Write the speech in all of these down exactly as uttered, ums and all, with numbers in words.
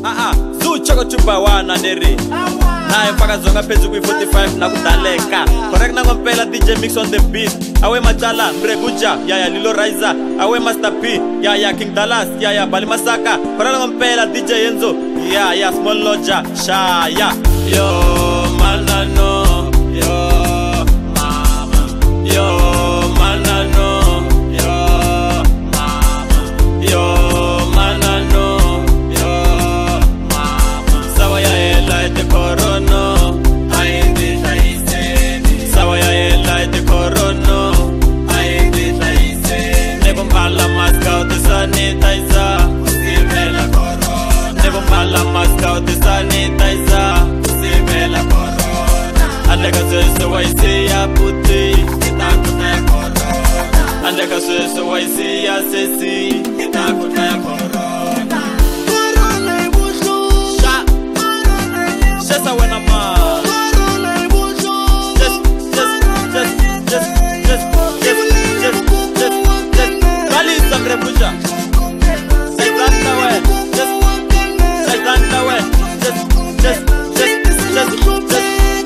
Ah ah, Zoo Choco Chupa wana neri. Na mpaka zonga pezi kui forty-five na kudaleka. Correct na ngompela D J Mix on the beat. Awe Machala, Mreguja, ya ya Lilo Raiza. Awe Master P, ya ya King Dallas, ya ya Bali Masaka. Correct na ngompela D J Enzo, ya ya Small Loja, Sha ya. Yo manano, yo mama, yo manano, yo mama, yo manano, yo mama. Sawa ya ela de corona, aende taiseni. Sawa ya ela de corona, aende taiseni. Nebo mbala maska de sanitizer, usivela corona. Nebo mbala maska de sanitizer. Andeka sese waisi ya puti, itakuta ya corona. Andeka sese waisi ya sesi, itakuta ya corona. Corona ibujo, sha, corona ibujo. Shesa wena ma. Corona ibujo. Just, just, just, just, just, just, just, just, just. Kali samre buja. Saizanta we, just, saizanta we, just, just, just, just, just.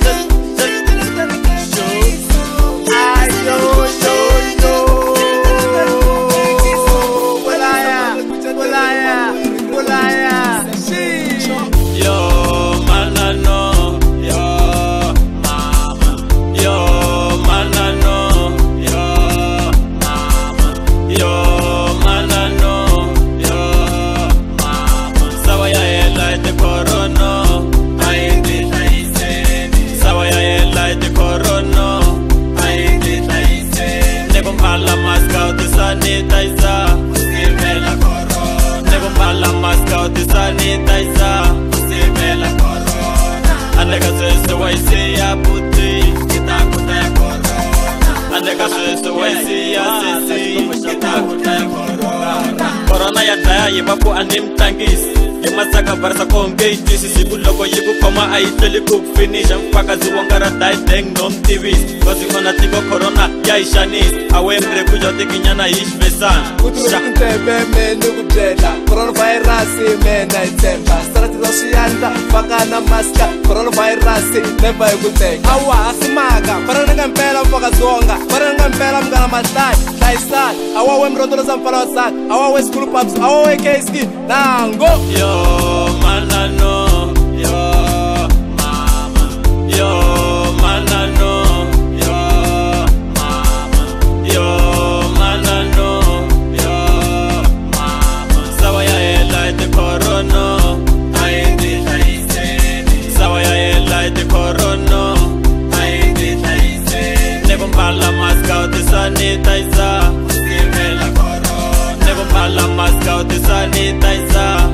Sanitizer, usivela corona. Nebo mbala maska uti sanitizer, usivela corona. Andeka sese waisi ya puti, itakuta ya corona. Andeka sese waisi ya sesi, itakuta ya corona. Corona ya daya yibapu animtangis. Yemasaka varsa kongate sisi kuloko yiku koma aiteli cook finish. Mpaka ziwongara dai deng nom T V. Kozi kona tiko corona ya ishanis. Awe mre kujo tiki nyana ish mesan. Kuturu kutebe menu kubjela. Coronavirus mena itemba. Starati roshianda paka na maska. Coronavirus never ikuteka. Awa asimaga corona ngampela mpaka zonga. Corona ngampela mgana matai. Taisal awa we mrotolo za mpala wasak. Awa we school pubs. Awa we K S K. Nango yo manano, yo mama, yo manano, yo mama, yo manano, yo mama. Sawa ya ela de corona, aende taiseni. Sawa ya ela de corona, aende taiseni. Nebo mbala maska uti sanitizer, usivela corona. Nebo mbala maska uti sanitizer.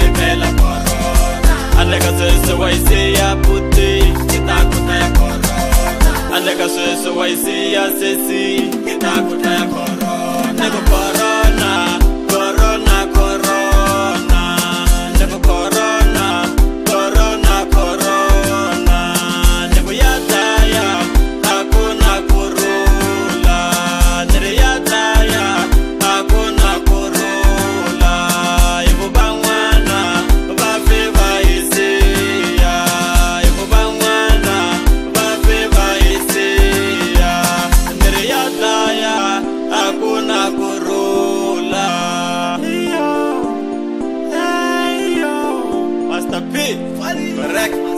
Andeka sese waisi ya puti, itakuta ya corona. Andeka sese waisi ya sesi, itakuta ya corona. Nebo corona, corona, corona. Nebo corona, corona, corona. Nebo ya daya, hakuna kurula. Nere ya daya, hakuna kurula. Ibu bangwana, bafe baisi. Master P, correct.